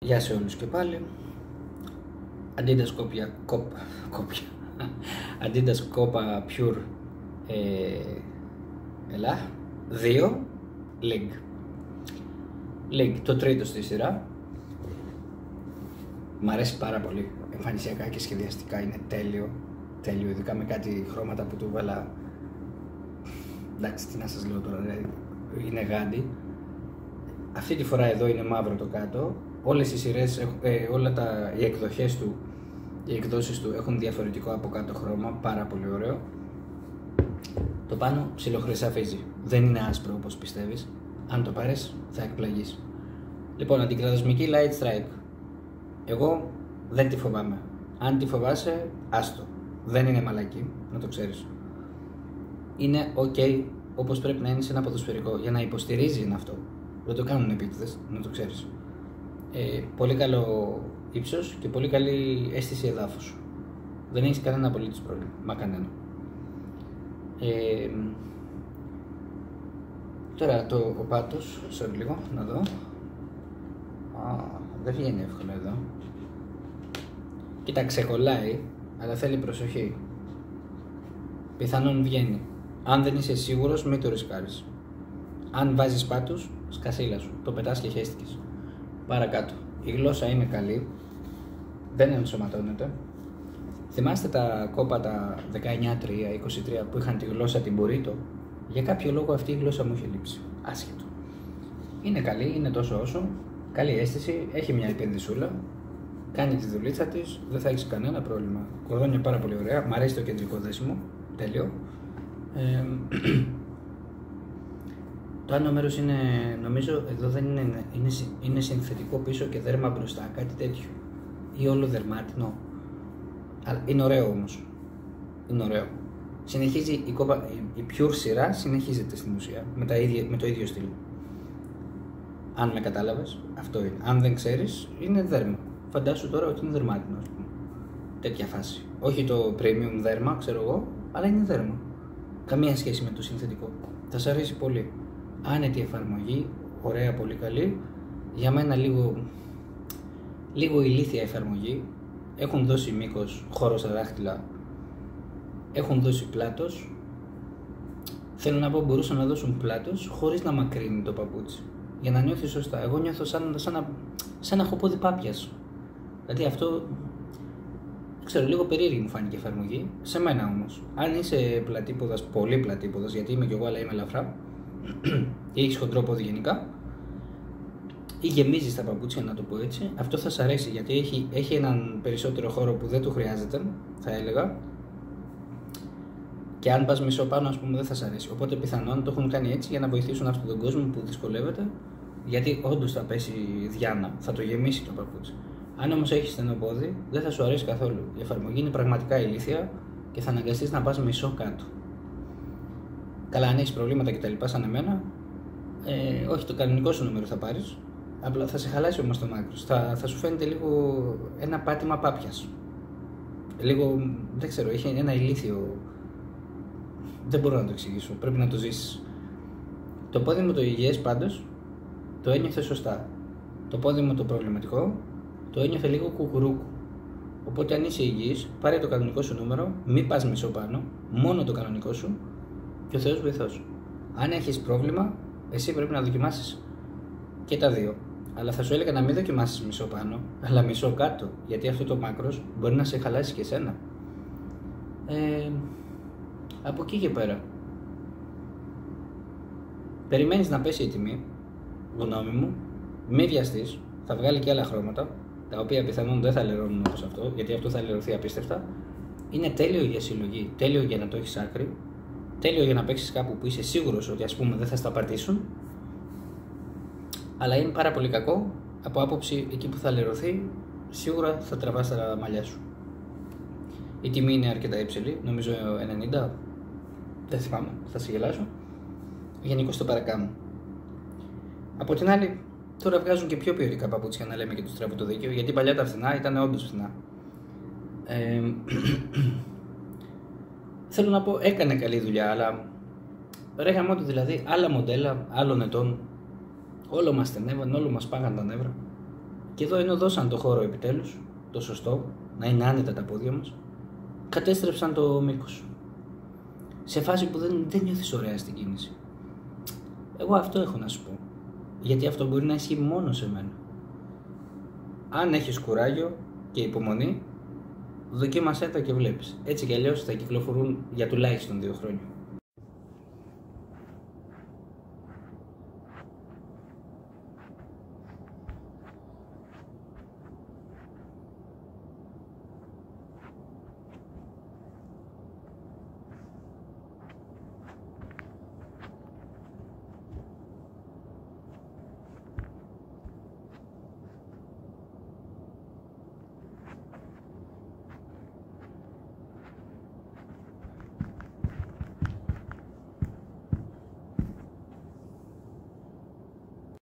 Γεια σε όλους και πάλι. Adidas Adidas Copa Pure 2 League, το τρίτο στη σειρά. Μ' αρέσει πάρα πολύ. Εμφανισιακά και σχεδιαστικά είναι τέλειο, ειδικά με κάτι χρώματα που του βάλα. Εντάξει, τι να σας λέω τώρα, είναι γάντι. Αυτή τη φορά εδώ είναι μαύρο το κάτω. Όλες οι σειρές, οι εκδόσεις του έχουν διαφορετικό από κάτω χρώμα, πάρα πολύ ωραίο. Το πάνω ψιλοχρυσαφίζει, δεν είναι άσπρο όπως πιστεύεις. Αν το πάρεις θα εκπλαγείς. Λοιπόν, αντικρατοσμική light stripe. Εγώ δεν τη φοβάμαι. Αν τη φοβάσαι, άστο. Δεν είναι μαλακή, να το ξέρεις. Είναι ok όπως πρέπει να είναι σε ένα ποδοσφαιρικό. Για να υποστηρίζει είναι αυτό. Δεν το κάνουν επίτηδες, να το ξέρεις. Πολύ καλό ύψος και πολύ καλή αίσθηση εδάφους. Δεν έχεις κανένα απολύτως πρόβλημα. Μα κανένα. Τώρα ο πάτος, λίγο, να δω. Δεν βγαίνει εύκολα εδώ. Κοίτα, ξεκολλάει, αλλά θέλει προσοχή. Πιθανόν βγαίνει. Αν δεν είσαι σίγουρος, μην το ρισκάρεις. Αν βάζεις πάτους, σκασίλα σου. Το πετάς και χέστηκες. Παρακάτω. Η γλώσσα είναι καλή. Δεν ενσωματώνεται. Θυμάστε τα κόπα τα 19-3, 23 που είχαν τη γλώσσα την Burrito? Για κάποιο λόγο αυτή η γλώσσα μου είχε λείψει. Άσχετο. Είναι καλή, είναι τόσο όσο. Καλή αίσθηση, έχει μια επενδυσούλα. Κάνει τη δουλίτσα της, δεν θα έχεις κανένα πρόβλημα. Κορδόνια πάρα πολύ ωραία. Μ' αρέσει το κεντρικό δέσιμο. Τέλειο. Το άλλο μέρος είναι, νομίζω, εδώ δεν είναι συνθετικό πίσω και δέρμα μπροστά, κάτι τέτοιο. Ή όλο δερμάτινο. Αλλά είναι ωραίο όμως. Είναι ωραίο. Συνεχίζει η Pure σειρά συνεχίζεται στην ουσία με το ίδιο στυλ. Αν με κατάλαβες, αυτό είναι. Αν δεν ξέρεις, είναι δέρμα. Φαντάσου τώρα ότι είναι δερμάτινο, ας πούμε. Τέτοια φάση. Όχι το premium δέρμα, ξέρω εγώ, αλλά είναι δέρμα. Καμία σχέση με το συνθετικό. Θα σ' αρέσει πολύ. Άνετη εφαρμογή, ωραία, πολύ καλή. Για μένα λίγο ηλίθια εφαρμογή. Έχουν δώσει μήκος, χώρο στα δάχτυλα. Έχουν δώσει πλάτος. Θέλω να πω, μπορούσαν να δώσουν πλάτος χωρίς να μακρύνει το παπούτσι. Για να νιώθει σωστά. Εγώ νιώθω σαν να έχω πόδι πάπιας. Δηλαδή αυτό, ξέρω, λίγο περίεργη μου φάνηκε η εφαρμογή. Σε μένα όμως. Αν είσαι πλατήποδας, πολύ πλατήποδας, γιατί είμαι κι εγώ, αλλά είμαι ελαφρά, ή έχεις χοντρό πόδι γενικά, ή γεμίζεις τα παπούτσια, να το πω έτσι, αυτό θα σ' αρέσει, γιατί έχει έναν περισσότερο χώρο που δεν του χρειάζεται, θα έλεγα. Και αν πας μισό πάνω, ας πούμε, δεν θα σ' αρέσει. Οπότε πιθανόν το έχουν κάνει έτσι για να βοηθήσουν αυτόν τον κόσμο που δυσκολεύεται, γιατί όντως θα πέσει διάνα, θα το γεμίσει το παπούτσι. Αν όμως έχεις στενό πόδι, δεν θα σου αρέσει καθόλου. Η εφαρμογή είναι πραγματικά ηλίθια και θα αναγκαστείς να πας μισό κάτω. Καλά, αν έχεις προβλήματα κτλ. Σαν εμένα, όχι, το κανονικό σου νούμερο θα πάρεις. Απλά θα σε χαλάσει όμως το μάκρος. Θα σου φαίνεται λίγο ένα πάτημα πάπιας. Λίγο, δεν ξέρω, έχει ένα ηλίθιο. Δεν μπορώ να το εξηγήσω. Πρέπει να το ζήσεις. Το πόδι μου το υγιές πάντως το ένιωθε σωστά. Το πόδι μου το προβληματικό το ένιωθε λίγο κουκουρούκου. Οπότε αν είσαι υγιής, πάρε το κανονικό σου νούμερο, μην πας μισό πάνω, μόνο το κανονικό σου και ο Θεός βοηθός. Αν έχεις πρόβλημα, εσύ πρέπει να δοκιμάσεις και τα δύο. Αλλά θα σου έλεγα να μην δοκιμάσεις μισό πάνω, αλλά μισό κάτω, γιατί αυτό το μάκρος μπορεί να σε χαλάσει και εσένα. Από εκεί και πέρα, περιμένεις να πέσει η τιμή, γνώμη μου, μη βιαστείς, θα βγάλει και άλλα χρώματα, τα οποία πιθανόν δεν θα λερώνουν όπως αυτό, γιατί αυτό θα λερωθεί απίστευτα. Είναι τέλειο για συλλογή, τέλειο για να το έχεις άκρη, τέλειο για να παίξεις κάπου που είσαι σίγουρος ότι, ας πούμε, δεν θα στα παρτίσουν, αλλά είναι πάρα πολύ κακό από άποψη εκεί που θα λερωθεί, σίγουρα θα τραβάς τα μαλλιά σου. Η τιμή είναι αρκετά υψηλή, νομίζω 90, δεν θυμάμαι, θα σε γελάσω. Γενικώς το παρακάνω. Από την άλλη, τώρα βγάζουν και πιο ποιοτικά παπούτσια, να λέμε και τους τραβού το δίκαιο, γιατί παλιά τα φθηνά ήταν όντως φθηνά. Θέλω να πω, έκανε καλή δουλειά, αλλά ρε γαμώτο, δηλαδή, άλλα μοντέλα, άλλων ετών, όλο μας στενεύαν, όλο μας πάγαν τα νεύρα. Και εδώ ενώ δώσαν το χώρο επιτέλους, το σωστό, να είναι άνετα τα πόδια μας, κατέστρεψαν το μήκος. Σε φάση που δεν νιώθεις ωραία στην κίνηση. Εγώ αυτό έχω να σου πω. Γιατί αυτό μπορεί να ισχύει μόνο σε μένα. Αν έχεις κουράγιο και υπομονή, δοκίμασέ τα και βλέπεις. Έτσι κι αλλιώς θα κυκλοφορούν για τουλάχιστον 2 χρόνια.